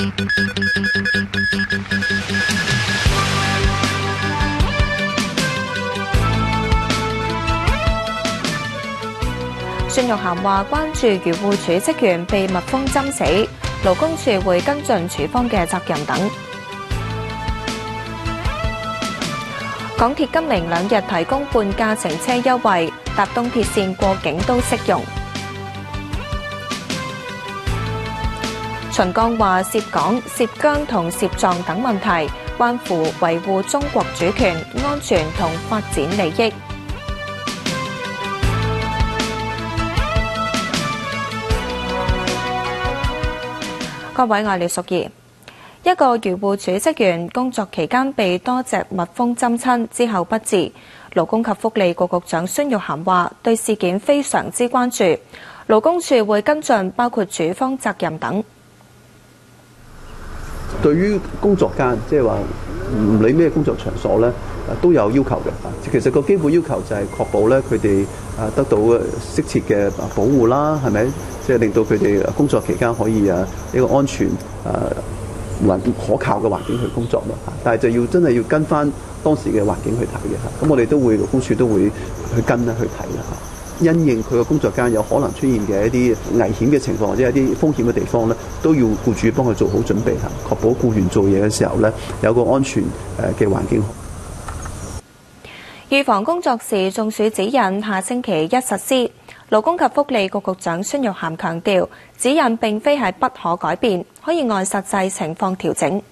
孫玉菡話：關注漁護署職員被蜜蜂針死，勞工處會跟進處方嘅責任等。港鐵今明2日提供半價乘車優惠，搭東鐵線過境都適用。秦剛話：涉港、涉疆同涉藏等問題，關乎維護中國主權、安全同發展利益。各位愛鳥屬兒，一個漁護署職員工作期間被多隻蜜蜂針親之後不治，勞工及福利局局長孫玉菡話：對事件非常之關注，勞工處會跟進，包括處方責任等。 對於工作間，即係話唔理咩工作場所咧，都有要求嘅。其實個基本要求就係確保咧佢哋得到適切嘅保護啦，係咪？即係令到佢哋工作期間可以一個安全可靠嘅環境去工作咯。但係就要真係要跟翻當時嘅環境去睇嘅。咁我哋都會勞工處都會去跟去睇啦。因應佢個工作間有可能出現嘅一啲危險嘅情況或者一啲風險嘅地方咧，都要僱主幫佢做好準備嚇，確保僱員做嘢嘅時候咧有個安全嘅環境。 預防工作時中暑指引下星期一實施。勞工及福利局局長孫玉菡強調，指引並非係不可改變，可以按實際情況調整。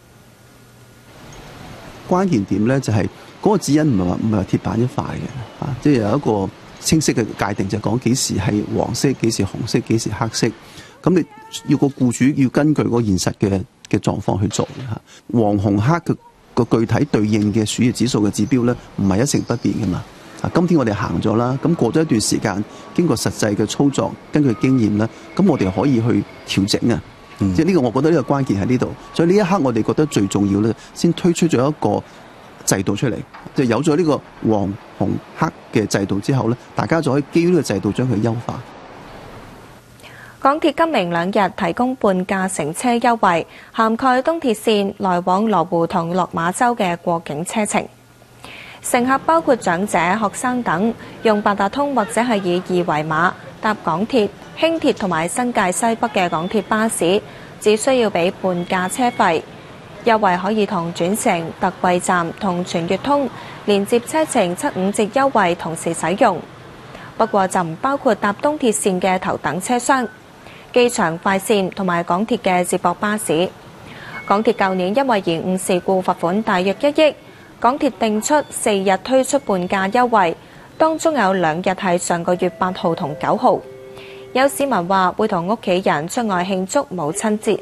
關鍵點咧就係嗰個指引唔係話鐵板一塊嘅，即係有一個清晰嘅界定，就講幾時係黃色，幾時紅色，幾時黑色。咁你要個僱主要根據嗰個現實嘅狀況去做嚇。黃紅黑嘅個具體對應嘅暑熱指數嘅指標咧，唔係一成不變嘅嘛。今天我哋行咗啦，咁過咗一段時間，經過實際嘅操作，根據經驗咧，咁我哋可以去調整啊。即係呢個，我覺得呢個關鍵喺呢度。所以呢一刻，我哋覺得最重要咧，先推出咗一個制度出嚟，就有咗呢個黃紅黑嘅制度之後咧，大家就可以基於呢個制度將佢優化。 港鐵今明2日提供半價乘車優惠，涵蓋東鐵線來往羅湖同落馬洲嘅過境車程。乘客包括長者、學生等，用八達通或者係以二維碼搭港鐵、輕鐵同埋新界西北嘅港鐵巴士，只需要俾半價車費。優惠可以同轉乘、特惠站同全月通連接車程75折優惠同時使用。不過就唔包括搭東鐵線嘅頭等車廂、機場快線同埋港鐵嘅接駁巴士。港鐵舊年因為延誤事故罰款大約1億。港鐵定出4日推出半價優惠，當中有2日係上個月8號同9號。有市民話會同屋企人出外慶祝母親節。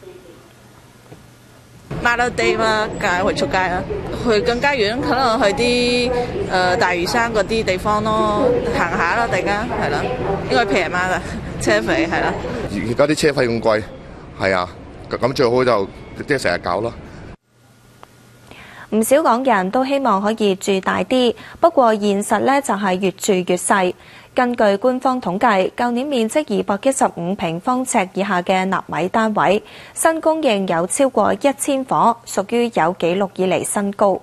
Mother Day 嘛，梗係會出街啦，去更加遠，可能去啲大嶼山嗰啲地方咯，行下咯，大家係啦，應該平嘛啦，車費係啦。 而家啲車費咁貴，係啊，咁最好就即係成日搞咯。 唔少港人都希望可以住大啲，不過現實呢就係越住越細。根據官方統計，舊年面積215平方尺以下嘅納米單位，新供應有超過1000伙，屬於有紀錄以嚟新高。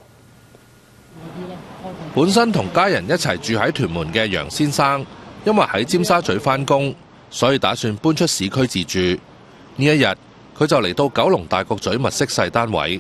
本身同家人一齊住喺屯門嘅楊先生，因為喺尖沙咀返工，所以打算搬出市區自住。呢一日，佢就嚟到九龍大角咀物色細單位。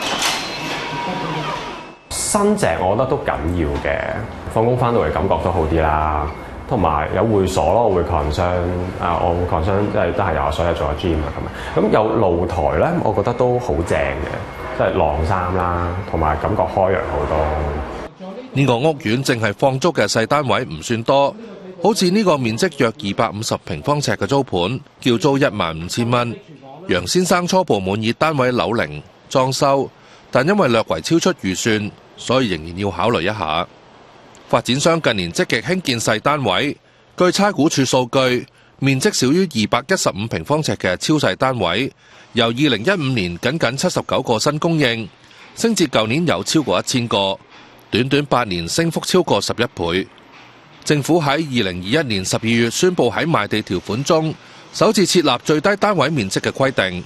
新淨我覺得都緊要嘅，放工翻到嚟感覺都好啲啦，同埋有會所咯，我會 concern 我會 concern 即係都係游水啊，做下 gym 啊咁有露台咧，我覺得都好正嘅，即係晾衫啦，同埋感覺開揚好多。 呢個屋苑淨係放租嘅細單位唔算多，好似呢個面積約250平方尺嘅租盤，叫租15000蚊。楊先生初步滿意單位樓齡、裝修，但因為略為超出預算，所以仍然要考慮一下。發展商近年積極興建細單位，據差估署數據，面積少於215平方尺嘅超細單位，由2015年僅79個新供應，升至舊年有超過1000個，短短8年升幅超過11倍。政府喺2021年12月宣布喺賣地條款中，首次設立最低單位面積嘅規定，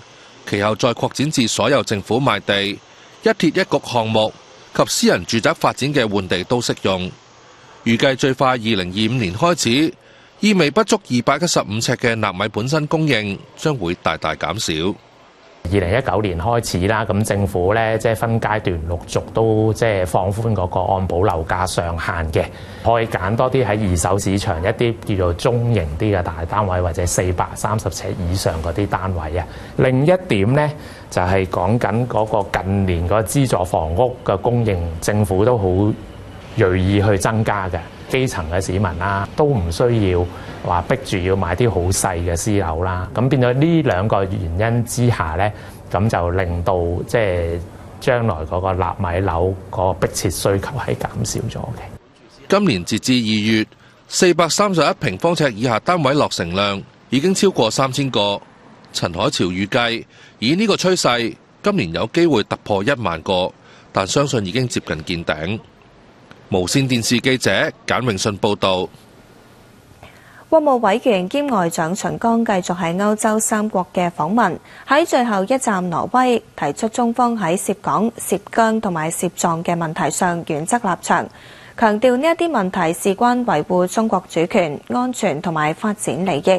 其後再擴展至所有政府賣地、一鐵一局項目及私人住宅發展嘅換地都適用。預計最快2025年開始，意味不足215尺嘅納米本身供應將會大大減少。 2019年開始啦，咁政府咧即係分階段陸續都即係放寬嗰個按保樓價上限嘅，可以揀多啲喺二手市場一啲叫做中型啲嘅大單位，或者430尺以上嗰啲單位啊。另一點咧就係講緊嗰個近年個資助房屋嘅供應，政府都好銳意去增加嘅。基層嘅市民啦，都唔需要話逼住要買啲好細嘅私樓啦。咁變咗呢兩個原因之下咧，咁就令到即係將來嗰個納米樓個迫切需求係減少咗嘅。 今年截至2月，431平方尺以下單位落成量已經超過3000個。陳海潮預計，以呢個趨勢，今年有機會突破1萬個，但相信已經接近見頂。無線電視記者簡永信報導。 國務委員兼外長秦剛繼續喺歐洲3國嘅訪問，喺最後一站挪威提出中方喺涉港、涉疆同埋涉藏嘅問題上原則立場，強調呢一啲問題事關維護中國主權、安全同埋發展利益。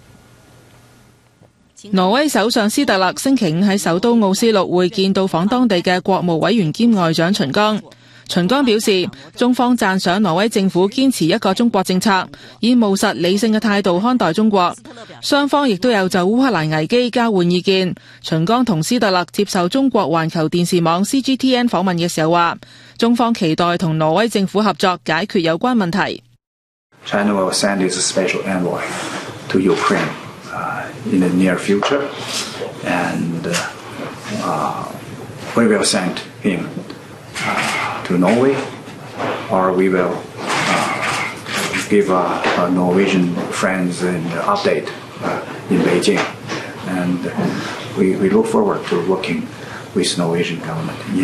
挪威首相斯特勒星期5喺首都奧斯陸會見到訪當地嘅國務委員兼外長秦剛。秦剛表示，中方讚賞挪威政府堅持一個中國政策，以務實理性嘅態度看待中國。雙方亦都有就烏克蘭危機交換意見。秦剛同斯特勒接受中國環球電視網 CGTN 訪問嘅時候話，中方期待同挪威政府合作解決有關問題。 China will send its special envoy to Ukraine in the near future, and we will send him to Norway, or we will give our Norwegian friends an update in Beijing, and we look forward to working with Norwegian government in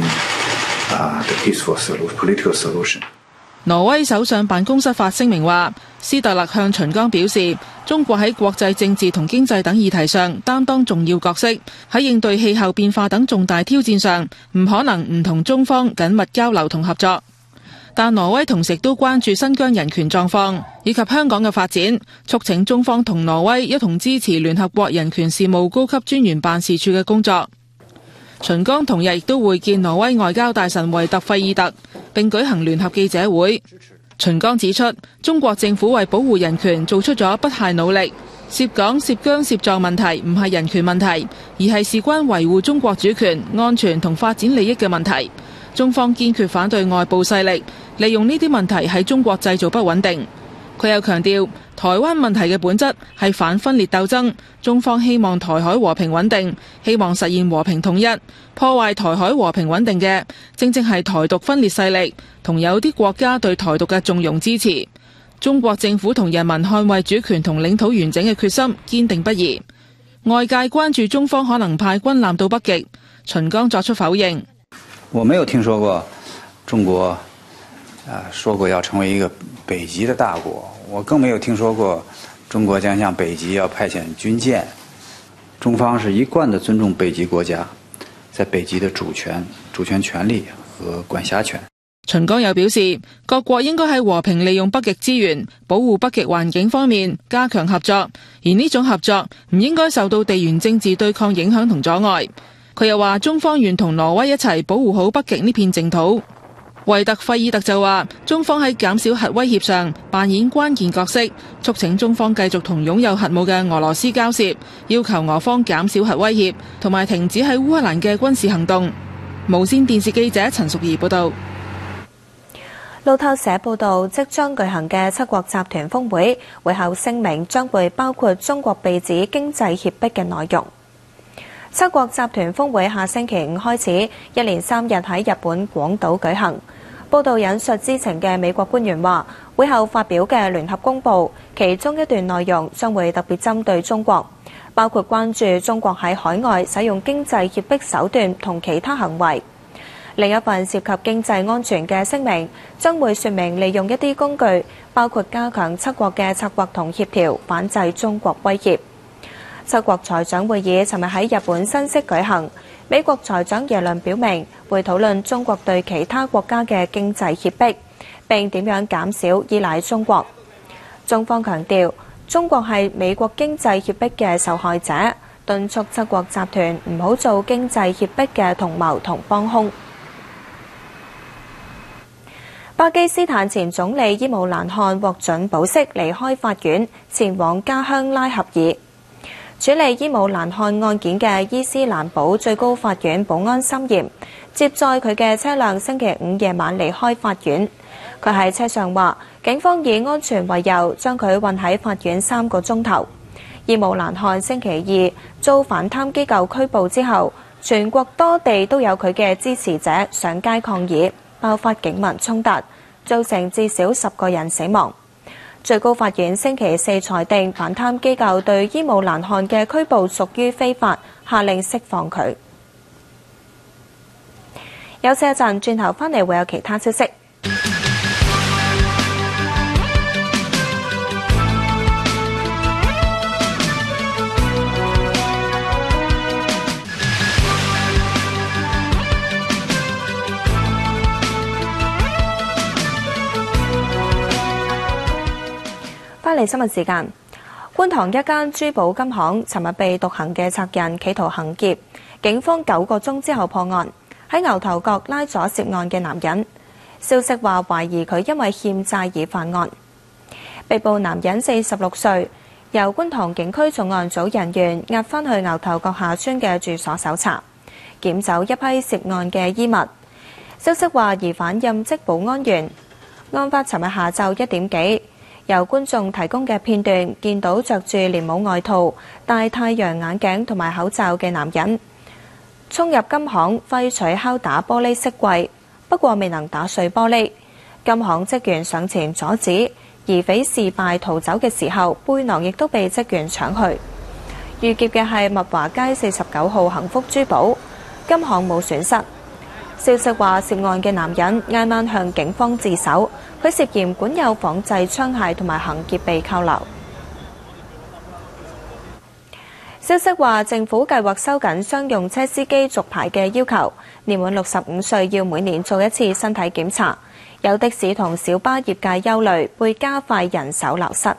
the peaceful political solution. 挪威首相辦公室發聲明話，斯特勒向秦剛表示，中國喺國際政治同經濟等議題上擔當重要角色，喺應對氣候變化等重大挑戰上，唔可能唔同中方緊密交流同合作。但挪威同時都關注新疆人權狀況以及香港嘅發展，促請中方同挪威一同支持聯合國人權事務高級專員辦事處嘅工作。秦剛同日亦都會見挪威外交大臣維特費爾特，並舉行聯合記者會。秦剛指出，中國政府為保護人權做出咗不懈努力。涉港、涉疆、涉藏問題唔係人權問題，而係事關維護中國主權、安全同發展利益嘅問題。中方堅決反對外部勢力利用呢啲問題喺中國製造不穩定。佢又強調，台灣問題嘅本質係反分裂鬥爭，中方希望台海和平穩定，希望實現和平統一。破壞台海和平穩定嘅，正正係台獨分裂勢力同有啲國家對台獨嘅縱容支持。中國政府同人民捍衛主權同領土完整嘅決心堅定不移。外界關注中方可能派軍艦到北極，秦剛作出否認。 我沒有聽說過中國說過要成為一個北極的大國，我更沒有聽說過中國將向北極要派遣軍艦。中方是一貫的尊重北極國家在北極的主權權利和管轄權。 秦剛又表示，各國應該喺和平利用北極資源、保護北極環境方面加強合作，而呢種合作唔應該受到地緣政治對抗影響同阻礙。佢又話，中方願同挪威一齊保護好北極呢片淨土。維特費爾特就話，中方喺減少核威脅上扮演關鍵角色，促請中方繼續同擁有核武嘅俄羅斯交涉，要求俄方減少核威脅，同埋停止喺烏克蘭嘅軍事行動。無線電視記者陳淑儀報道。 路透社報道，即將舉行嘅七國集團峰會，會後聲明將會包括中國被指經濟脅迫嘅內容。七國集團峰會下星期5開始，一連3日喺日本廣島舉行。報道引述知情嘅美國官員話，會後發表嘅聯合公報，其中一段內容將會特別針對中國，包括關注中國喺海外使用經濟脅迫手段同其他行為。另一份涉及經濟安全嘅聲明，將會說明利用一啲工具，包括加強七國嘅策劃同協調，反制中國威脅。 七國財長會議尋日喺日本新潟舉行，美國財長耶倫表明會討論中國對其他國家嘅經濟脅迫，並點樣減少依賴中國。中方強調，中國係美國經濟脅迫嘅受害者，敦促七國集團唔好做經濟脅迫嘅同謀同幫兇。巴基斯坦前總理伊姆蘭汗獲准保釋離開法院，前往家鄉拉合爾。處理伊姆蘭汗案件嘅伊斯蘭堡最高法院保安森嚴，接載佢嘅車輛星期五夜晚離開法院。佢喺車上話，警方以安全為由將佢運喺法院3個鐘頭。伊姆蘭汗星期二遭反貪機構拘捕之後，全國多地都有佢嘅支持者上街抗議，爆發警民衝突，造成至少10個人死亡。最高法院星期四裁定反貪機構對伊姆蘭汗嘅拘捕屬於非法，下令釋放佢。休息一陣，轉頭返嚟會有其他消息。返嚟新聞時間，觀塘一間珠寶金行尋日被獨行嘅賊人企圖行劫，警方9個鐘之後破案，喺牛頭角拉咗涉案嘅男人。消息話懷疑佢因為欠債而犯案。被捕男人46歲，由觀塘警區重案組人員押返去牛頭角下村嘅住所搜查，檢走一批涉案嘅衣物。消息話疑犯任職保安員。案發尋日下晝1點幾。由觀眾提供嘅片段見到着住連帽外套、戴太陽眼鏡同埋口罩嘅男人衝入金行，揮錘敲打玻璃飾櫃，不過未能打碎玻璃。金行職員上前阻止，疑匪事敗逃走嘅時候，背囊亦都被職員搶去。遇劫嘅係物華街49號幸福珠寶，金行冇損失。消息話涉案嘅男人挨晚向警方自首，佢涉嫌管有仿製槍械同埋行劫被扣留。消息話政府計劃收緊商用車司機續牌嘅要求，年滿65歲要每年做一次身體檢查。有的士同小巴業界憂慮會加快人手流失。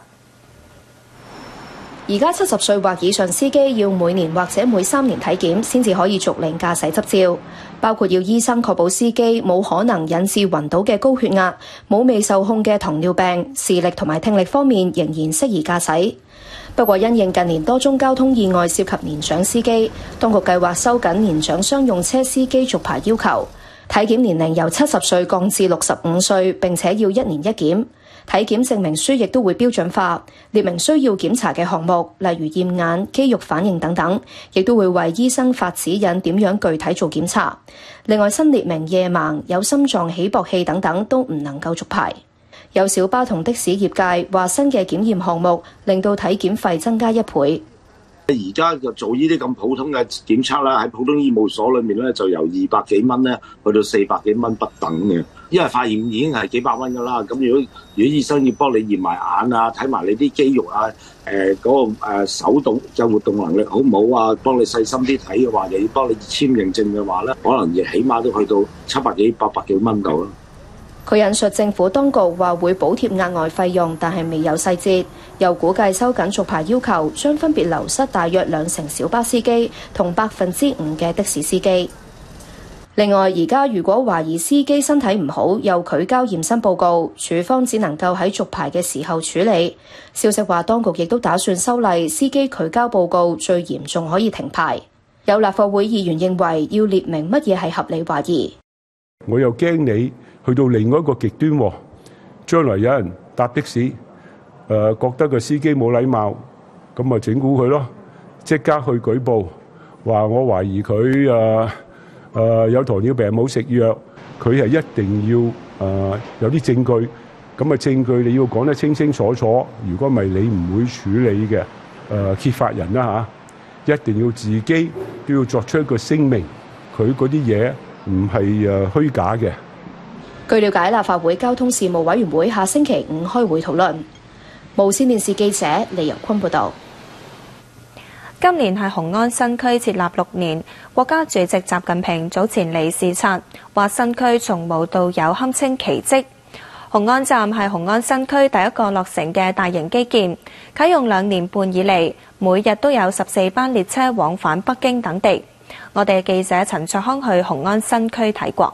而家70歲或以上司機要每年或者每3年體檢先至可以續領駕駛執照，包括要醫生確保司機冇可能引致暈倒嘅高血壓，冇未受控嘅糖尿病，視力同埋聽力方面仍然適宜駕駛。不過因應近年多宗交通意外涉及年長司機，當局計劃收緊年長商用車司機續牌要求，體檢年齡由70歲降至65歲，並且要1年1檢。體檢證明書亦都會標準化，列明需要檢查嘅項目，例如驗眼、肌肉反應等等，亦都會為醫生發指引點樣具體做檢查。另外新列明夜盲、有心臟起搏器等等都唔能夠續牌。有小巴同的士業界話新嘅檢驗項目令到體檢費增加1倍。 而家就做呢啲咁普通嘅檢測啦，喺普通醫務所裏面咧就由200幾蚊咧去到400幾蚊不等嘅，因為化驗已經係幾百蚊噶啦。咁如果醫生要幫你驗埋眼啊，睇埋你啲肌肉啊，嗰個手動嘅活動能力好唔好啊，幫你細心啲睇嘅話，又要幫你簽認證嘅話咧，可能亦起碼都去到700幾、800幾蚊度啦。 佢引述政府當局話會補貼額外費用，但係未有細節。又估計收緊續牌要求，將分別流失大約20%小巴司機同5%嘅的士司機。另外，而家如果懷疑司機身體唔好，又拒交驗身報告，處方只能夠喺續牌嘅時候處理。消息話，當局亦都打算修例，司機拒交報告最嚴重可以停牌。有立法會議員認為要列明乜嘢係合理懷疑。 我又驚你去到另外一個極端喎，將來有人搭的士，覺得個司機冇禮貌，咁咪整蠱佢咯，即刻去舉報，話我懷疑佢有糖尿病冇食藥，佢係一定要有啲證據，咁啊證據你要講得清清楚楚，如果唔係你唔會處理嘅揭發人啦嚇，一定要自己都要作出一個聲明，佢嗰啲嘢唔係虛假嘅。 據了解，立法會交通事務委員會下星期5開會討論。無線電視記者李由坤報導。 今年係雄安新區設立6年，國家主席習近平早前嚟視察，話新區從無到有，堪稱奇蹟。雄安站係雄安新區第一個落成嘅大型基建，啟用2年半以嚟，每日都有14班列車往返北京等地。我哋記者陳卓康去雄安新區睇過。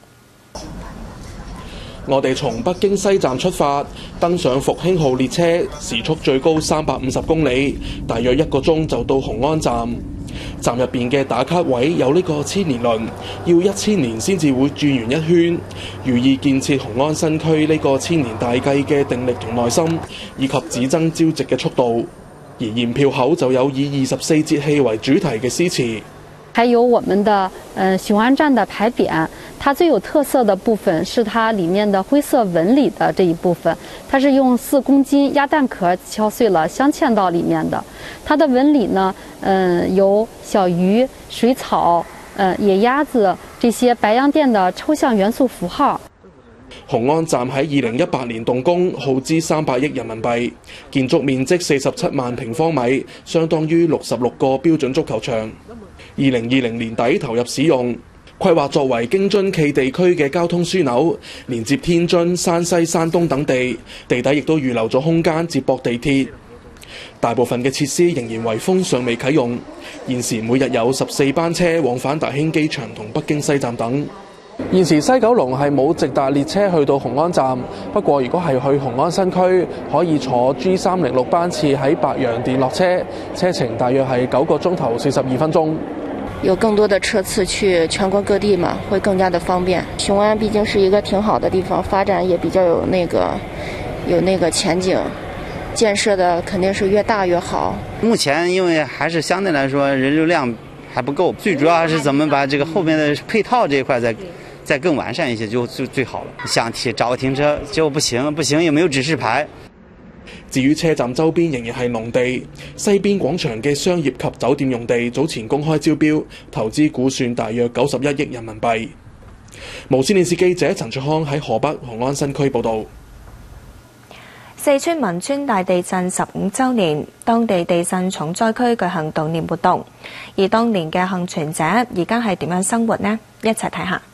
我哋從北京西站出發，登上復興號列車，時速最高350公里，大約1個鐘就到雄安站。站入邊嘅打卡位有呢個千年輪，要1000年先至會轉完一圈，寓意建設雄安新區呢個千年大計嘅定力同耐心，以及只爭朝夕嘅速度。而驗票口就有以24節氣為主題嘅詩詞。 還有我們的雄安站的牌匾，它最有特色的部分是它裡面的灰色紋理的這一部分，它是用4公斤鴨蛋殼敲碎了鑲嵌到裡面的。它的紋理呢，有小魚、水草、野鴨子這些白洋淀的抽象元素符號。 雄安站喺2018年動工，耗資300億人民幣，建築面積47萬平方米，相當於66個標準足球場。2020年底投入使用，規劃作為京津冀地區嘅交通樞紐，連接天津、山西、山東等地，地底亦都預留咗空間接駁地鐵。大部分嘅設施仍然圍封，尚未啟用。現時每日有14班車往返大興機場同北京西站等。現時西九龍係冇直達列車去到雄安站，不過如果係去雄安新區，可以坐 G306 班次喺白洋淀落車，車程大約係9個鐘頭42分鐘。 有更多的車次去全國各地嘛，會更加的方便。雄安畢竟是一個挺好的地方，發展也比較有那個前景，建設的肯定是越大越好。 目前因為還是相對來說人流量還不夠，最主要是怎麼把這個後面的配套這一塊再更完善一些就最好了。想找個停車結果不行也沒有指示牌。 至於車站周邊仍然係農地，西邊廣場嘅商業及酒店用地早前公開招標，投資估算大約91億人民幣。無線電視記者陳卓康喺河北雄安新區報導。 四川汶川大地震15週年，當地地震重災區舉行悼念活動，而當年嘅幸存者而家係點樣生活呢？一齊睇下。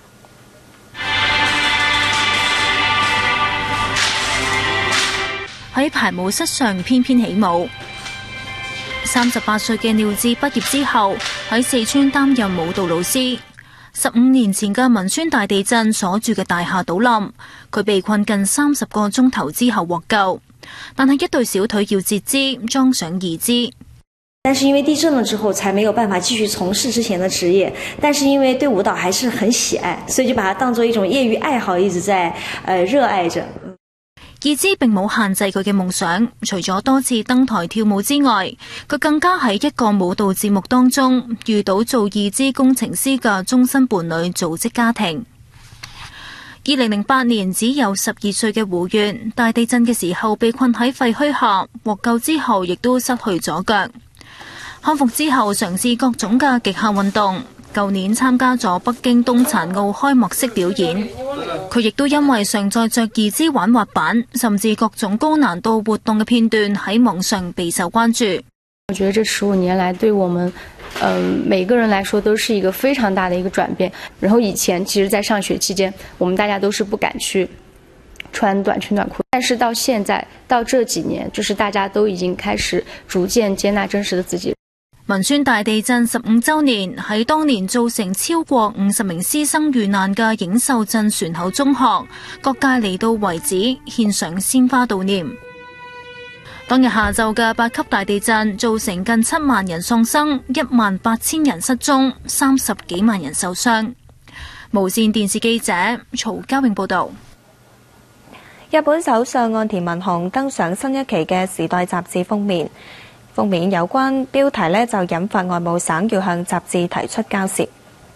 喺排舞室上翩翩起舞。38歲嘅廖智畢業之後喺四川擔任舞蹈老師。15年前嘅汶川大地震所住嘅大廈倒冧，佢被困近30個鐘頭之後獲救，但係一對小腿要截肢，裝上義肢。 但是因為地震了之後才沒有辦法繼續從事之前的職業，但是因為對舞蹈還是很喜愛，所以就把它當作一種業餘愛好，一直在熱愛着。 義肢並冇限制佢嘅夢想，除咗多次登台跳舞之外，佢更加喺一個舞蹈節目當中遇到做義肢工程師嘅終身伴侶組織家庭。2008年只有12歲嘅胡越，大地震嘅時候被困喺廢墟下，獲救之後亦都失去咗腳。康復之後嘗試各種嘅極限運動，舊年參加咗北京冬殘奧開幕式表演。佢亦都因為常在着義肢玩滑板，甚至各種高難度活動嘅片段喺網上備受關注。 我覺得這15年來對我們每個人來說都是一個非常大的一個轉變。然後以前其實在上學期間，我們大家都是不敢去穿短裙短褲，但是到現在到這幾年，就是大家都已經開始逐漸接納真實的自己。 汶川大地震15週年，喺當年造成超過50名師生遇難嘅映秀鎮船口中學，各界嚟到遺址獻上鮮花悼念。當日下晝嘅8級大地震造成近7萬人喪生，18000人失蹤，30幾萬人受傷。無線電視記者曹嘉穎報導。 日本首相岸田文雄登上新一期嘅《時代》雜誌封面。封面有關標題呢，就引發外務省要向雜誌提出交涉。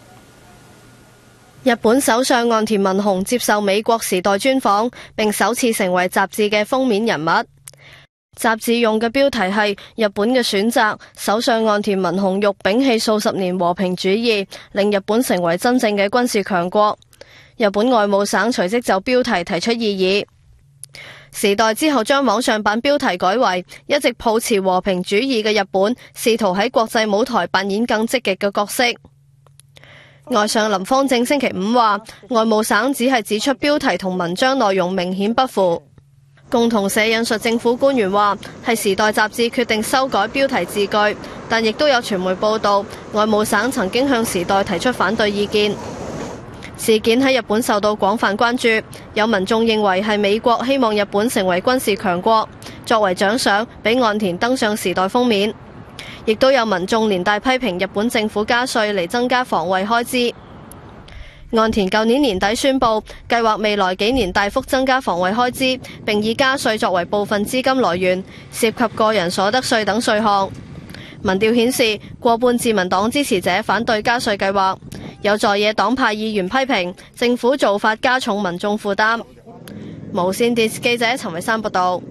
日本首相岸田文雄接受美國時代專訪，並首次成為雜誌嘅封面人物。雜誌用嘅標題係日本嘅選擇，首相岸田文雄欲摒棄數十年和平主義，令日本成為真正嘅軍事強國。日本外務省隨即就標題提出異議。 時代之後將網上版標題改為一直抱持和平主義嘅日本，試圖喺國際舞台扮演更積極嘅角色。外相林芳正星期五話，外務省只係指出標題同文章內容明顯不符。共同社引述政府官員話，係時代雜誌決定修改標題字句，但亦都有傳媒報道，外務省曾經向時代提出反對意見。事件喺日本受到廣泛關注，有民眾認為係美國希望日本成為軍事強國，作為獎賞俾岸田登上時代封面。亦都有民眾連帶批評日本政府加稅嚟增加防衛開支。岸田舊年年底宣布，計劃未來幾年大幅增加防衛開支，並以加稅作為部分資金來源，涉及個人所得稅等稅項。民調顯示，過半自民黨支持者反對加稅計劃。有在野黨派議員批評政府做法加重民眾負擔。無線電視記者陳慧珊報道。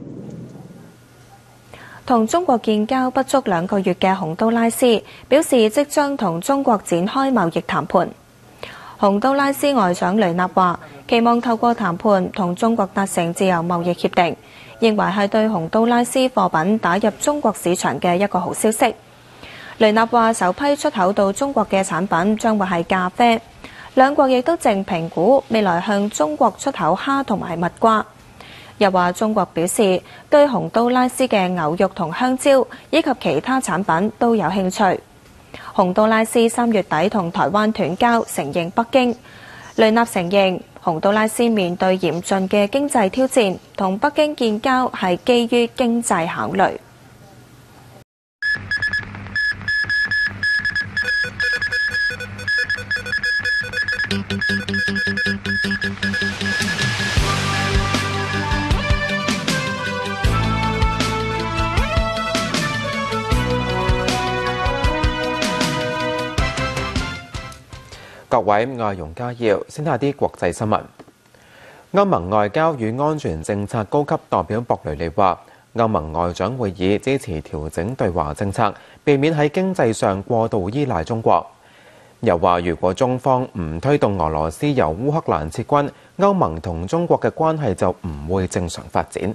同中國建交不足2個月嘅洪都拉斯表示，即將同中國展開貿易談判。洪都拉斯外長雷納話，期望透過談判同中國達成自由貿易協定，認為係對洪都拉斯貨品打入中國市場嘅一個好消息。雷納話，首批出口到中國嘅產品將會係咖啡。兩國亦都正評估未來向中國出口蝦同埋蜜瓜。又話中國表示對洪都拉斯嘅牛肉同香蕉以及其他產品都有興趣。洪都拉斯3月底同台灣斷交，承認北京。雷納承認洪都拉斯面對嚴峻嘅經濟挑戰，同北京建交係基於經濟考慮。 各位外傭家要，先睇下啲國際新聞。歐盟外交與安全政策高級代表博雷利話，歐盟外長會議支持調整對華政策，避免喺經濟上過度依賴中國。又話，如果中方唔推動俄羅斯由烏克蘭撤軍，歐盟同中國嘅關係就唔會正常發展。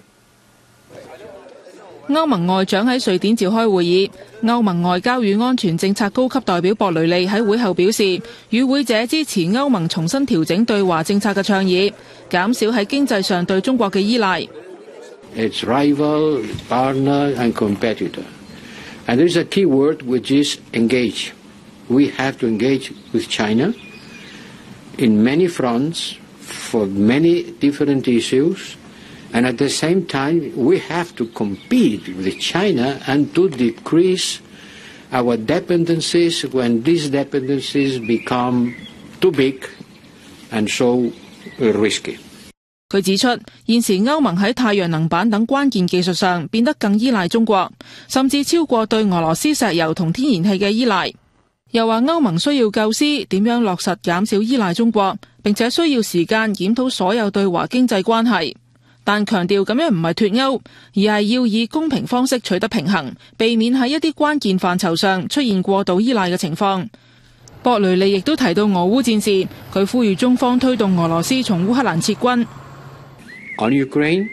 歐盟外長喺瑞典召開會議，歐盟外交與安全政策高級代表博雷利喺會後表示，與會者支持歐盟重新調整對華政策嘅倡議，減少喺經濟上對中國嘅依賴。 It's rival, partner and competitor. And there's a key word which is engage. We have to engage with China in many fronts for many different issues.And at the same time, we have to compete with China and to decrease our dependencies when these dependencies become too big and so risky. 佢指出，現時歐盟喺太陽能板等關鍵技術上變得更依賴中國，甚至超過對俄羅斯石油同天然氣嘅依賴。又話歐盟需要構思點樣落實減少依賴中國，並且需要時間檢討所有對華經濟關係。但強調咁樣唔係脫歐，而係要以公平方式取得平衡，避免喺一啲關鍵範疇上出現過度依賴嘅情況。博雷利亦都提到俄烏戰事，佢呼籲中方推動俄羅斯從烏克蘭撤軍。 On Ukraine,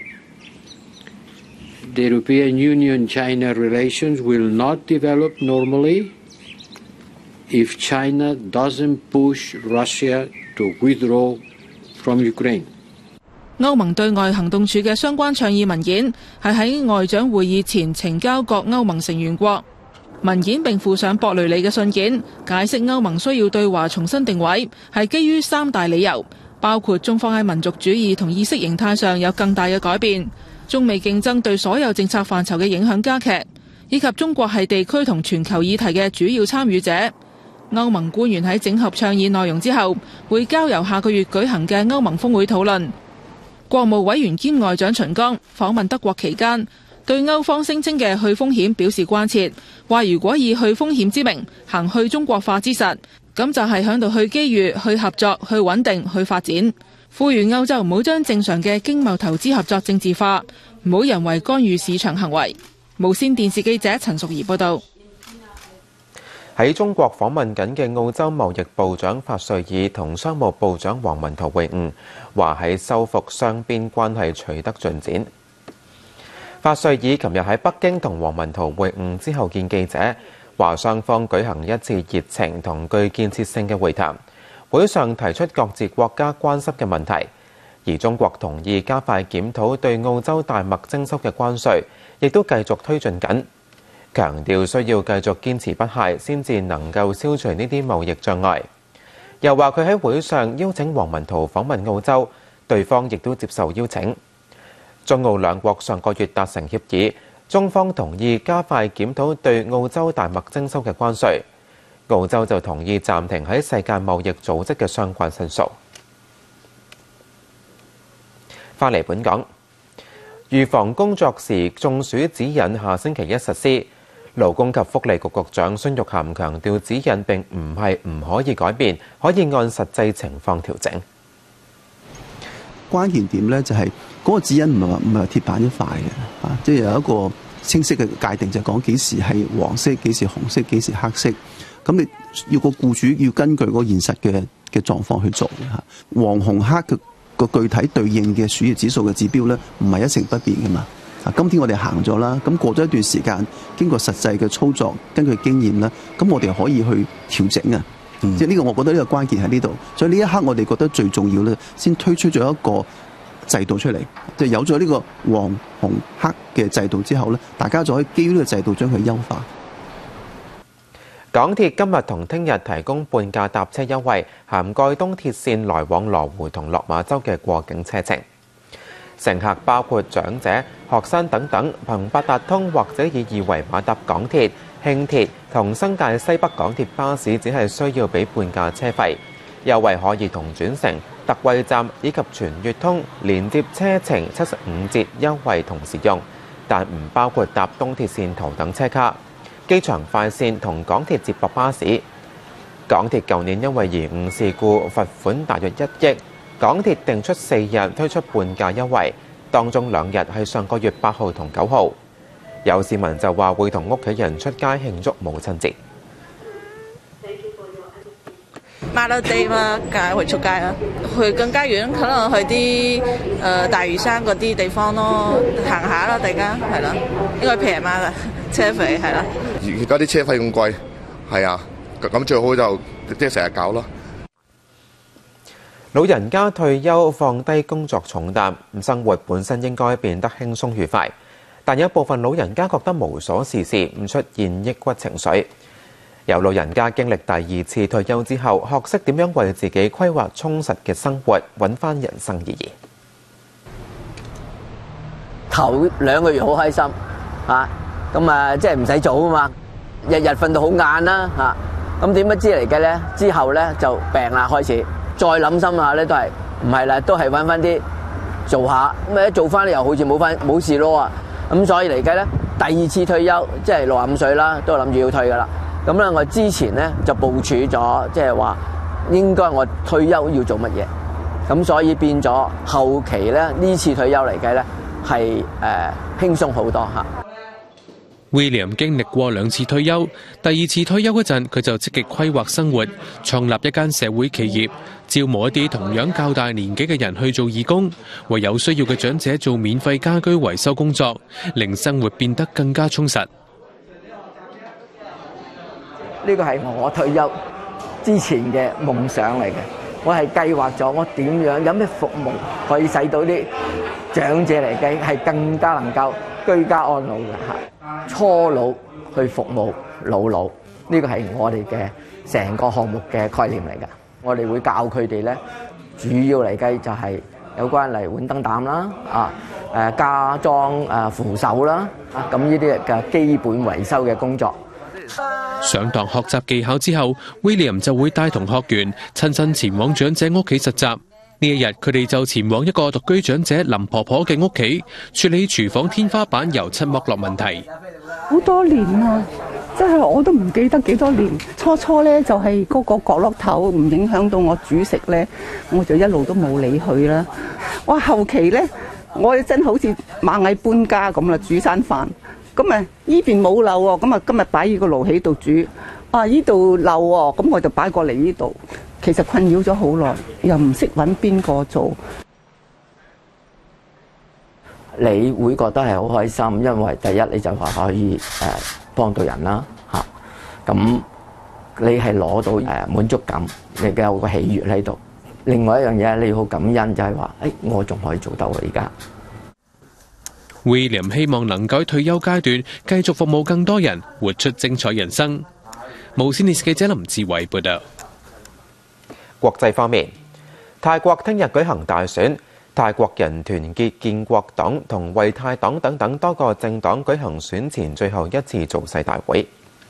the European Union-China relations will not develop normally if China doesn't push Russia to withdraw from Ukraine. 歐盟對外行動處嘅相關倡議文件係喺外長會議前呈交各歐盟成員國。文件並附上博雷利嘅信件，解釋歐盟需要對華重新定位，係基於3大理由，包括中方喺民族主義同意識形態上有更大嘅改變，中美競爭對所有政策範疇嘅影響加劇，以及中國係地區同全球議題嘅主要參與者。歐盟官員喺整合倡議內容之後，會交由下個月舉行嘅歐盟峰會討論。國務委員兼外長秦剛訪問德國期間，對歐方聲稱嘅去風險表示關切，話如果以去風險之名行去中國化之實，咁就係響度去機遇、去合作、去穩定、去發展。呼籲歐洲唔好將正常嘅經貿投資合作政治化，唔好人為干預市場行為。無線電視記者陳淑儀報道。 喺中國訪問緊嘅澳洲貿易部長法瑞爾同商務部長王文濤會晤，話喺修復雙邊關係取得進展。 法瑞爾琴日喺北京同王文濤會晤之後見記者，話雙方舉行一次熱情同具建設性嘅會談，會上提出各自國家關心嘅問題，而中國同意加快檢討對澳洲大麥徵收嘅關稅，亦都繼續推進緊，強調需要繼續堅持不懈，先至能夠消除呢啲貿易障礙。又話佢喺會上邀請王文濤訪問澳洲，對方亦都接受邀請。中澳兩國上個月達成協議，中方同意加快檢討對澳洲大麥徵收嘅關稅，澳洲就同意暫停喺世界貿易組織嘅相關申訴。返嚟本港，預防工作時中暑指引下星期一實施。勞工及福利局局長孫玉菡強調，指引並唔係唔可以改變，可以按實際情況調整。 關鍵點咧就係嗰個指引唔係話鐵板一塊嘅，即係有一個清晰嘅界定，就係講幾時係黃色，幾時紅色，幾時黑色。咁你要個僱主要根據嗰個現實嘅狀況去做嘅嚇。黃紅黑嘅個具體對應嘅暑熱指數嘅指標咧，唔係一成不變嘅嘛。今天我哋行咗啦，咁過咗一段時間，經過實際嘅操作，根據經驗啦，咁我哋可以去調整啊。即係呢個，我覺得呢個關鍵喺呢度。所以呢一刻，我哋覺得最重要咧，先推出咗一個制度出嚟，就有咗呢個黃紅黑嘅制度之後咧，大家就可以基於呢個制度將佢優化。 港鐵今日同聽日提供半價搭車優惠，涵蓋東鐵線來往羅湖同落馬洲嘅過境車程。乘客包括長者、學生等等，憑八達通或者以二維碼搭港鐵、輕鐵同新界西北港鐵巴士，只係需要俾半價車費。優惠可以同轉乘、特惠站以及全月通連接車程75折優惠同時用，但唔包括搭東鐵線頭等車卡、機場快線同港鐵接駁巴士。港鐵舊年因為延誤事故罰款大約1億。港鐵定出4日推出半價優惠，當中2日係上個月8號同9號。有市民就話會同屋企人出街慶祝母親節。 Mother Day 嘛，梗係會出街啦，去更加遠，可能去啲大嶼山嗰啲地方咯，行下啦，大家係啦，應該平嘛啦，車費係啦。 而家啲車費咁貴，係啊，咁最好就即係成日搞咯。 老人家退休放低工作重擔，生活本身應該變得輕鬆愉快，但有部分老人家覺得無所事事，唔出現抑鬱情緒。有老人家經歷第2次退休之後，學識點樣為自己規劃充實嘅生活，揾返人生意義。 頭2個月好開心嚇，咁即係唔使做啊嘛，日日瞓到好晏啦嚇，咁點不知嚟嘅咧？之後咧就病啦開始。再諗深下咧，都係唔係啦，都係揾翻啲做下，咁一做翻又好似冇事咯啊！咁所以嚟計咧，第2次退休即係65歲啦，都諗住要退噶啦。咁咧我之前咧就部署咗，即係話應該我退休要做乜嘢，咁所以變咗後期咧呢次退休嚟計咧係輕鬆好多嚇。 William 經歷過2次退休，第2次退休嗰陣，佢就積極規劃生活，創立一間社會企業，招募一啲同樣較大年紀嘅人去做義工，為有需要嘅長者做免費家居維修工作，令生活變得更加充實。 呢個係我退休之前嘅夢想嚟嘅，我係計劃咗我點樣有咩服務可以使到啲長者嚟計係更加能夠居家安老嘅嚇。初老去服務老老，呢個係我哋嘅成個項目嘅概念嚟㗎。我哋會教佢哋咧，主要嚟計就係有關嚟換燈膽啦，加裝扶手啦，咁呢啲嘅基本維修嘅工作。 上堂學習技巧之後 ，William 就會帶同學員親身前往長者屋企實習。呢一日，佢哋就前往一個獨居長者林婆婆嘅屋企，處理廚房天花板油漆剝落問題。 好多年啦，真係我都唔記得幾多年。初咧就係嗰個角落頭唔影響到我煮食咧，我就一路都冇理佢啦。哇，後期咧，我真好似螞蟻搬家咁啦，煮餐飯。咁啊，依邊冇漏喎，咁啊今日擺依個爐喺度煮，依度漏喎，咁我就擺過嚟呢度。其實困擾咗好耐，又唔識揾邊個做。 你會覺得係好開心，因為第一你就話可以幫到人啦嚇，咁你係攞到滿足感，你嘅有個喜悅喺度。另外一樣嘢你要好感恩，就係話我仲可以做到啊！而家 William 希望能夠喺退休階段繼續服務更多人，活出精彩人生。無線電視記者林志偉報道。 國際方面，泰國聽日舉行大選，泰國人團結建國黨同為泰黨等等多個政黨舉行選前最後一次造勢大會。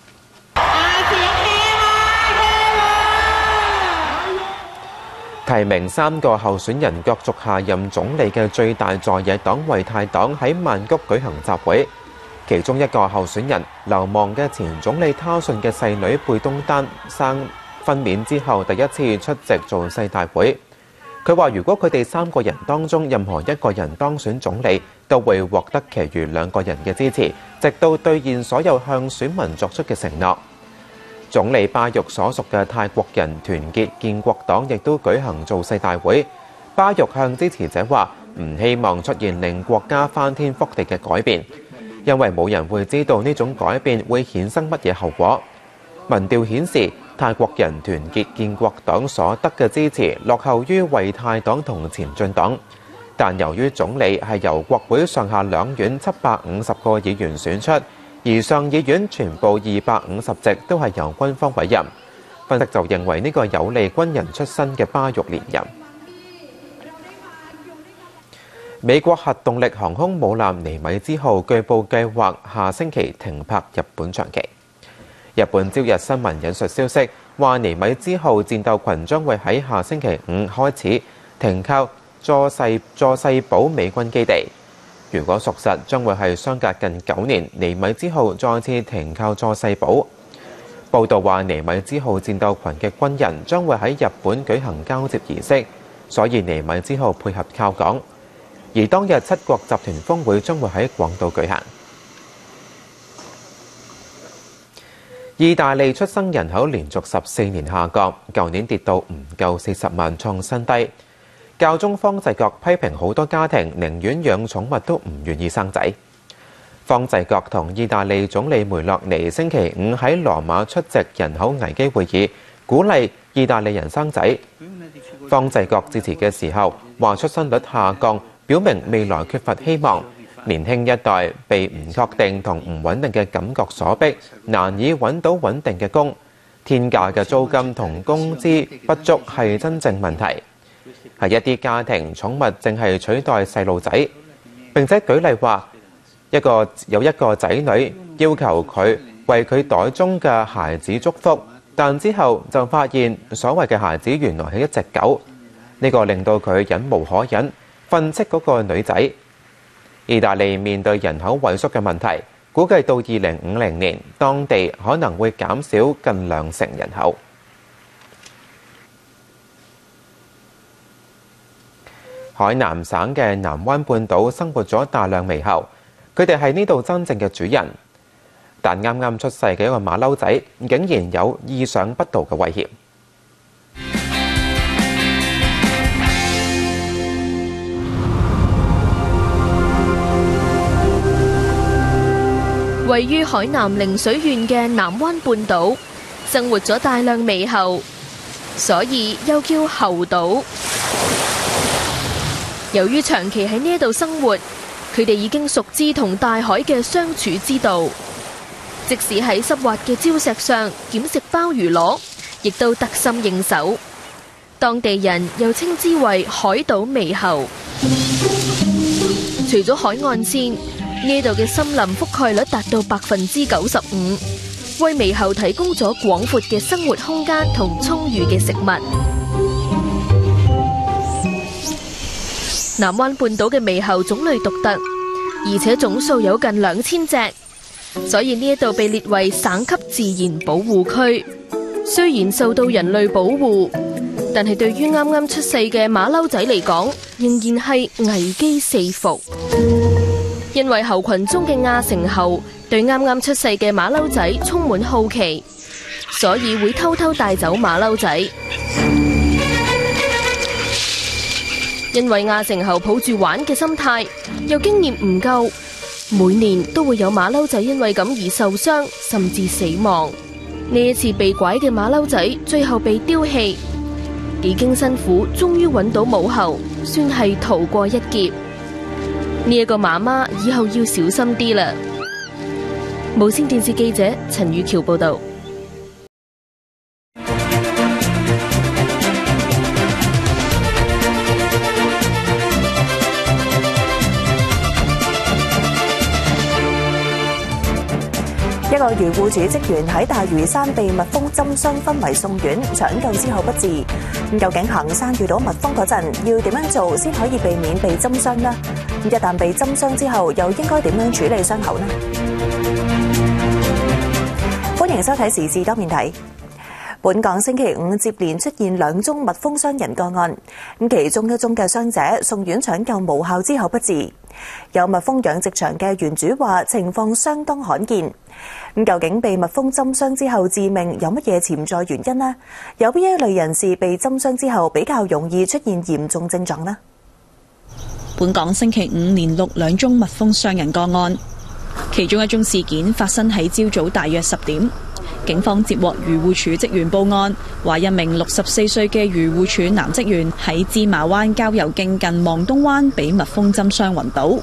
提名3個候選人角逐下任總理嘅最大在野黨為泰黨喺曼谷舉行集會，其中一個候選人流亡嘅前總理他信嘅細女貝東丹生分娩之後第一次出席造勢大會。佢話如果佢哋3個人當中任何一個人當選總理，都會獲得其餘2個人嘅支持，直到兌現所有向選民作出嘅承諾。總理巴育所屬嘅泰國人團結建國黨亦都舉行造勢大會。巴育向支持者話唔希望出現令國家翻天覆地嘅改變，因為冇人會知道呢種改變會衍生乜嘢後果。民調顯示泰國人團結建國黨所得嘅支持落後於為泰黨同前進黨，但由於總理係由國會上下兩院750個議員選出，而上議院全部250席都係由軍方委任。分析就認為呢個有利軍人出身嘅巴育連任。美國核動力航空母艦尼米茲號據報計劃下星期停泊日本長期。日本朝日新聞引述消息話，尼米茲號戰鬥群將會喺下星期5開始停靠佐世保美軍基地。如果屬實，將會係相隔近9年，尼米茲號再次停靠佐世保。報道話，尼米茲號戰鬥群嘅軍人將會喺日本舉行交接儀式，所以尼米茲號配合靠港。而當日7國集團峰會將會喺廣島舉行。意大利出生人口連續14年下降，舊年跌到唔夠40萬，創新低。教宗方濟各批評好多家庭寧願養寵物都唔願意生仔。方濟各同意大利總理梅洛尼星期5喺羅馬出席人口危機會議，鼓勵意大利人生仔。方濟各致辭嘅時候話，出生率下降表明未來缺乏希望，年輕一代被唔確定同唔穩定嘅感覺所逼，難以揾到穩定嘅工，天價嘅租金同工資不足係真正問題。係一啲家庭寵物淨係取代細路仔。並且舉例話，有一個仔女要求佢為佢袋中嘅孩子祝福，但之後就發現所謂嘅孩子原來係一隻狗，呢個令到佢忍無可忍，訓斥嗰個女仔。意大利面對人口萎縮嘅問題，估計到2050年，當地可能會減少近20%人口。海南省嘅南灣半島生活咗大量獼猴，佢哋係呢度真正嘅主人。但啱啱出世嘅一個馬騮仔，竟然有意想不到嘅威脅。 位於海南陵水縣嘅南灣半島，生活咗大量獼猴，所以又叫猴島。由於長期喺呢度生活，佢哋已經熟知同大海嘅相處之道。即使喺濕滑嘅礁石上撿食鮑魚螺，亦都得心應手。當地人又稱之為海島獼猴。除咗海岸線，呢度嘅森林覆蓋率達到95%，為獼猴提供咗廣闊嘅生活空間同充裕嘅食物。南灣半島嘅獼猴種類獨特，而且總數有近2000隻，所以呢一度被列為省級自然保護區。雖然受到人類保護，但係對於啱啱出世嘅馬騮仔嚟講，仍然係危機四伏。因為猴群中嘅亞成猴對啱啱出世嘅馬騮仔充滿好奇，所以會偷偷帶走馬騮仔。 因為亞成侯抱住玩嘅心態，又經驗唔夠，每年都會有馬騮仔因為咁而受傷，甚至死亡。呢一次被拐嘅馬騮仔最後被丟棄，幾經辛苦，終於揾到母后，算係逃過一劫。呢一個媽媽以後要小心啲啦。無線電視記者陳宇橋報道。 一個漁護署職員喺大嶼山被蜜蜂針傷昏迷送院，搶救之後不治。究竟行山遇到蜜蜂嗰陣要點樣做先可以避免被針傷呢？一旦被針傷之後，又應該點樣處理傷口呢？歡迎收睇時事多面睇。本港星期五接連出現2宗蜜蜂傷人個案，其中一宗嘅傷者送院搶救無效之後不治。有蜜蜂養殖場嘅園主話情況相當罕見。究竟被蜜蜂針傷之後致命有乜嘢潛在原因呢？有邊一類人士被針傷之後比較容易出現嚴重症狀呢？ 本港星期五連續2宗蜜蜂傷人個案，其中一宗事件發生喺朝早大約10點。警方接獲漁護署職員報案，話一名64歲嘅漁護署男職員喺芝麻灣郊遊徑近望東灣被蜜蜂針傷暈倒。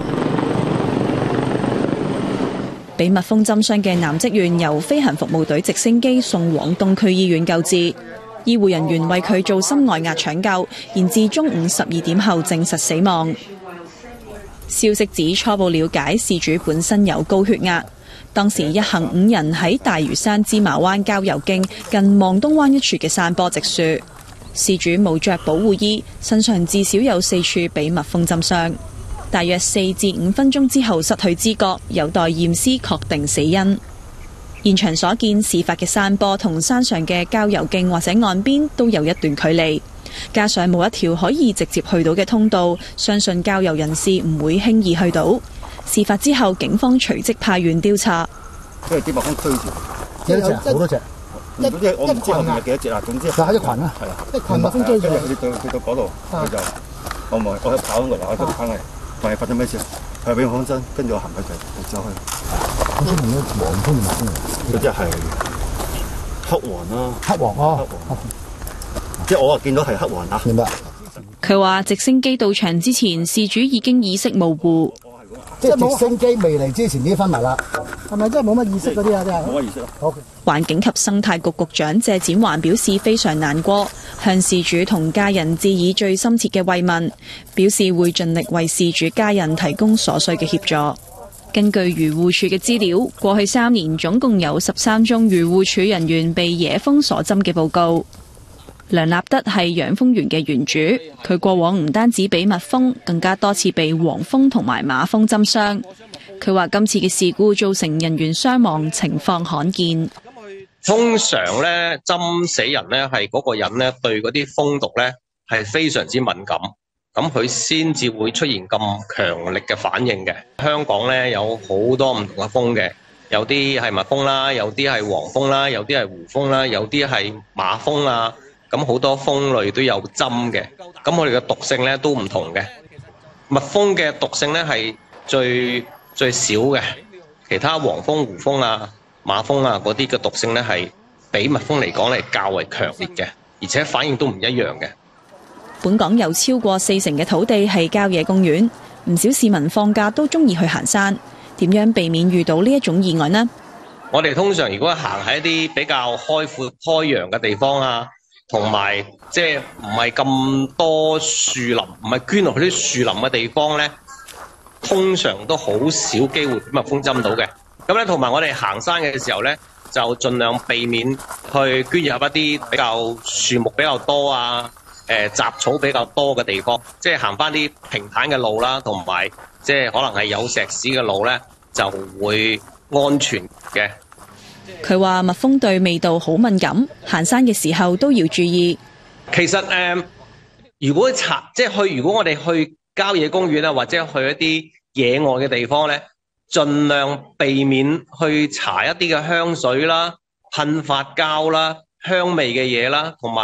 被蜜蜂針傷嘅男職員由飛行服務隊直升機送往東區醫院救治，醫護人員為佢做心外壓搶救，延至中午12點後證實死亡。消息指初步了解，事主本身有高血壓。當時一行5人喺大嶼山芝麻灣郊遊徑近望東灣一處嘅山坡植樹，事主冇着保護衣，身上至少有4處被蜜蜂針傷，大約4至5分鐘之後失去知覺，有待驗屍確定死因。現場所見，事發嘅山坡同山上嘅郊遊徑或者岸邊都有一段距離，加上冇一條可以直接去到嘅通道，相信郊遊人士唔會輕易去到。事發之後，警方隨即派員調查。 因為啲蜜蜂追住，幾多隻？好多隻。我唔知後面係幾多隻啊。總之係一群啊。係啊，一群蜜蜂追住。去到嗰度，佢就我喺跑緊過嚟，我就翻嚟，問你發生咩事？佢係俾我放針，跟住我行佢就走去。好似同啲黃蜂蜜蜂嚟。嗰隻係黑黃啦。黑黃啊！即係我見到係黑黃啊。明白。 佢話直升機到場之前，事主已經意識模糊。 即係直升機未嚟之前已經昏迷啦，係咪真係冇乜意識嗰啲啊？真係冇乜意識咯。好。環境及生態局局長謝展寰表示非常難過，向事主同家人致以最深切嘅慰問，表示會盡力為事主家人提供所需嘅協助。根據漁護署嘅資料，過去3年總共有13宗漁護署人員被野蜂所針嘅報告。梁立德係養蜂園嘅園主，佢過往唔單止俾蜜蜂，更加多次被黃蜂同埋馬蜂針傷。佢話今次嘅事故造成人員傷亡，情況罕見。 通常咧針死人咧係嗰個人咧對嗰啲蜂毒咧係非常之敏感，咁佢先至會出現咁強力嘅反應嘅。香港咧有好多唔同嘅蜂嘅，有啲係蜜蜂啦，有啲係黃蜂啦，有啲係胡蜂啦，有啲係馬蜂啊。咁好多蜂類都有針嘅，咁我哋嘅毒性咧都唔同嘅。蜜蜂嘅毒性咧係最少嘅，其他黃蜂、胡蜂啊、馬蜂啊嗰啲嘅毒性咧係比蜜蜂嚟講係較為強烈嘅，而且反應都唔一樣嘅。 本港有超過40%嘅土地係郊野公園，唔少市民放假都中意去行山。點樣避免遇到呢一種意外呢？ 我哋通常如果行喺一啲比較開闊開揚嘅地方啊，同埋即係唔係咁多樹林，唔係捐落去啲樹林嘅地方咧，通常都好少機會俾蜜蜂針到嘅。咁咧，同埋我哋行山嘅時候咧，就盡量避免去捐入一啲比較樹木比較多啊、雜草比較多嘅地方，即係行翻啲平坦嘅路啦，同埋即係可能係有石屎嘅路咧，就會安全嘅。 佢話蜜蜂對味道好敏感，行山嘅時候都要注意。 其實如果我哋去郊野公園啊，或者去一啲野外嘅地方咧，盡量避免去搽一啲嘅香水啦、噴髮膠啦、香味嘅嘢啦，同埋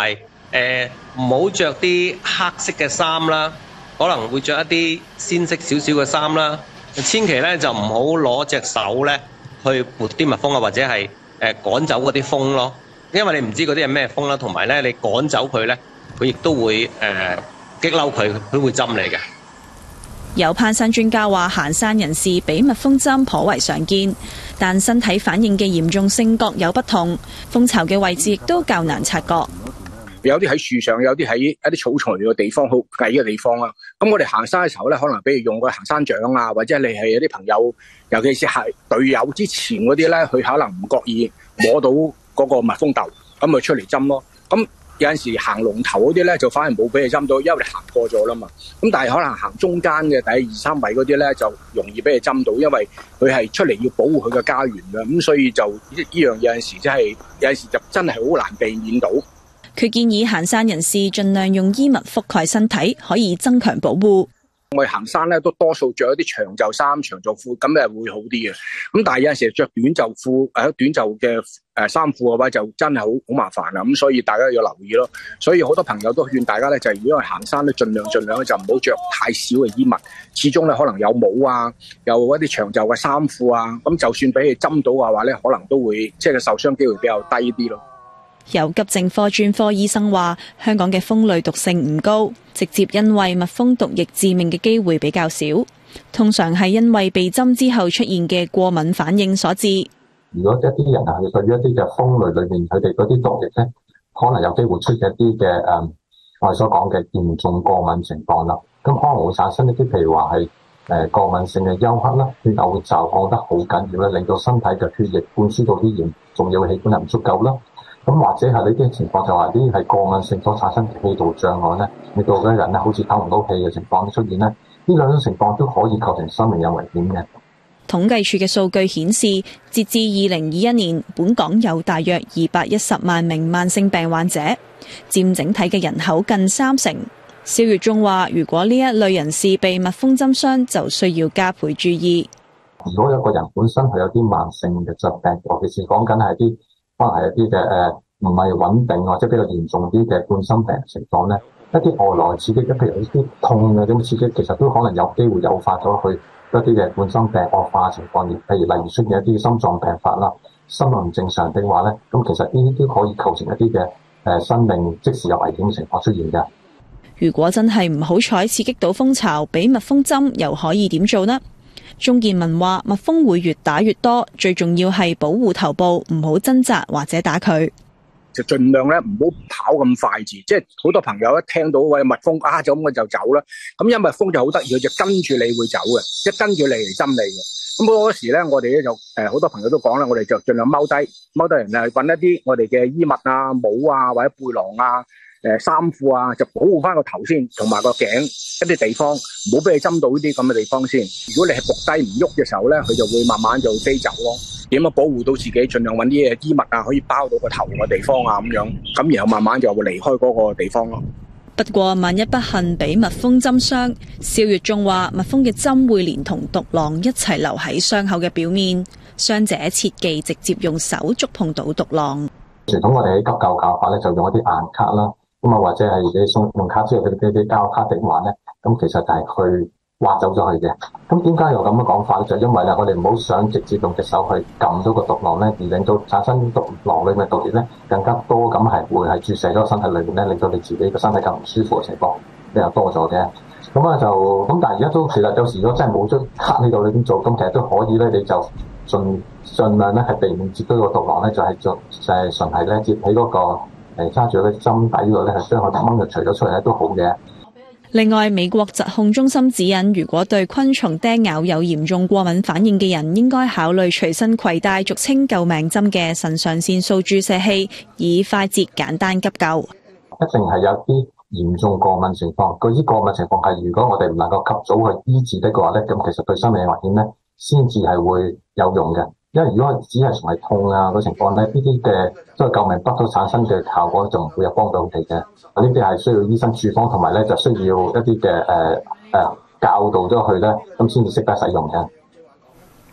唔好着啲黑色嘅衫啦，可能會着一啲鮮色少少嘅衫啦。千祈咧就唔好攞隻手咧去撥啲蜜蜂啊，或者係趕走嗰啲蜂咯，因為你唔知嗰啲係咩蜂啦，同埋咧你趕走佢咧，佢亦都會激嬲佢，佢會針你嘅。 有攀山專家話，行山人士俾蜜蜂針頗為常見，但身體反應嘅嚴重性各有不同，蜂巢嘅位置亦都較難察覺。 有啲喺樹上，有啲喺一啲草叢嘅地方，好矮嘅地方啦。咁我哋行山嘅時候咧，可能比如用個行山杖啊，或者你係有啲朋友，尤其是係隊友之前嗰啲咧，佢可能唔覺意摸到嗰個蜜蜂竇，咁咪出嚟針咯。咁有陣時行龍頭嗰啲咧，就反而冇俾你針到，因為你行過咗啦嘛。咁但係可能行中間嘅第2、3位嗰啲咧，就容易俾你針到，因為佢係出嚟要保護佢嘅家園嘅。咁所以就呢樣有陣時就真係好難避免到。 佢建議行山人士盡量用衣物覆蓋身體，可以增強保護。 我哋行山咧都多數着一啲長袖衫、長袖褲，咁誒會好啲嘅。咁但係有陣時着短袖褲、短袖嘅衫褲嘅話，就真係好麻煩啦。咁所以大家要留意咯。所以好多朋友都勸大家咧，就係如果係行山咧，盡量咧就唔好着太少嘅衣物。始終咧可能有帽啊，有一啲長袖嘅衫褲啊，咁就算俾你針到嘅話咧，可能都會即係受傷機會比較低啲咯。 有急症科專科醫生話，香港嘅蜂類毒性唔高，直接因為蜜蜂毒液致命嘅機會比較少，通常係因為被針之後出現嘅過敏反應所致。 如果一啲人係對於一啲嘅蜂類裏面佢哋嗰啲毒液咧，可能有機會出現一啲嘅我哋所講嘅嚴重過敏情況啦。咁可能會產生一啲譬如話係過敏性嘅休克啦，血流就降得好緊要咧，令到身體嘅血液灌輸到啲嚴重要器官係唔足夠啦。咁或者係呢啲情況就話啲係過敏性所產生嘅氣道障礙咧，令到嗰啲人咧好似透唔到氣嘅情況出現咧，呢兩種情況都可以構成生命有危險嘅。 統計處嘅數據顯示，截至2021年，本港有大約210萬名慢性病患者，佔整體嘅人口近30%。蕭月中話，如果呢一類人士被蜜蜂針傷，就需要加倍注意。 如果有個人本身係有啲慢性嘅疾病，尤其是講緊係啲可能係一啲嘅唔係穩定或者比較嚴重啲嘅冠心病情況咧，一啲外來刺激，譬如一啲痛嘅咁刺激，其實都可能有機會誘發咗佢一啲嘅冠心病惡化情況，譬如例如出現一啲心臟病發啦，心律唔正常嘅話咧，咁其實呢啲都可以構成一啲嘅生命即時有危險嘅情況出現嘅。 如果真係唔好彩刺激到蜂巢，俾蜜蜂針，又可以點做呢？鍾建文話：蜜蜂會越打越多，最重要係保護頭部，唔好掙扎或者打佢。 就盡量咧唔好跑咁快住，即係好多朋友一聽到喂蜜蜂就咁我就走啦。咁因為蜜蜂就好得意，佢就跟住你會走嘅，即係跟住你嚟針你嘅。咁好多時咧，我哋咧就好多朋友都講啦，我哋就盡量踎低人揾一啲我哋嘅衣物啊、帽啊或者背囊啊、衫褲啊，就保護翻個頭先，同埋個頸一啲地方，唔好俾你針到呢啲咁嘅地方先。如果你係伏低唔喐嘅時候咧，佢就會慢慢就飛走咯。點樣保護到自己？盡量揾啲嘢衣物啊，可以包到個頭嘅地方啊，咁樣咁，然後慢慢就會離開嗰個地方咯。 不過，萬一不幸俾蜜蜂針傷，蕭月中話蜜蜂嘅針會連同毒囊一齊留喺傷口嘅表面，傷者切忌直接用手觸碰到毒囊。 傳統我哋喺急救教法咧，就用一啲硬卡啦，咁啊或者係你送用卡之後嗰啲膠卡定環咧，咁其實就係去挖走咗佢嘅。咁點解有咁嘅講法咧？就因為咧，我哋唔好想直接用隻手去撳到個毒囊咧，而令到產生毒囊裏面毒液咧更加多，咁係會係注射咗個身體裏面咧，令到你自己個身體更唔舒服嘅情況比較多咗嘅。咁啊咁，但係而家都其實有時如果真係冇咗卡呢度你點做？咁其實都可以咧，你就盡量咧係避免接到個毒囊咧，就係純係咧接喺嗰個揸住嗰啲針底度咧，係將佢掹就除咗出嚟咧都好嘅。 另外，美國疾控中心指引，如果對昆蟲叮咬有嚴重過敏反應嘅人，應該考慮隨身攜帶俗稱救命針嘅腎上腺素注射器，以快捷簡單急救。 一定係有啲嚴重過敏情況，嗰啲過敏情況係如果我哋唔能夠及早去醫治的話咧，咁其實對生命危險咧先至係會有用嘅。因為如果只係純係痛啊嗰情況咧，呢啲嘅即係救命筆都產生嘅效果就唔會有幫到佢哋嘅。呢啲係需要醫生處方，同埋咧就需要一啲嘅教導咗佢咧，咁先至識得使用嘅。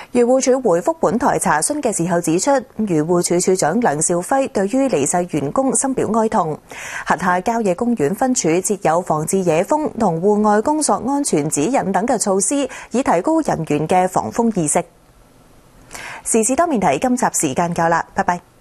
漁護署回覆本台查詢嘅時候指出，漁護署署長梁兆輝對於離世員工深表哀痛，轄下郊野公園分署設有防治野風同戶外工作安全指引等嘅措施，以提高人員嘅防風意識。時事多面睇，今集時間夠啦，拜拜。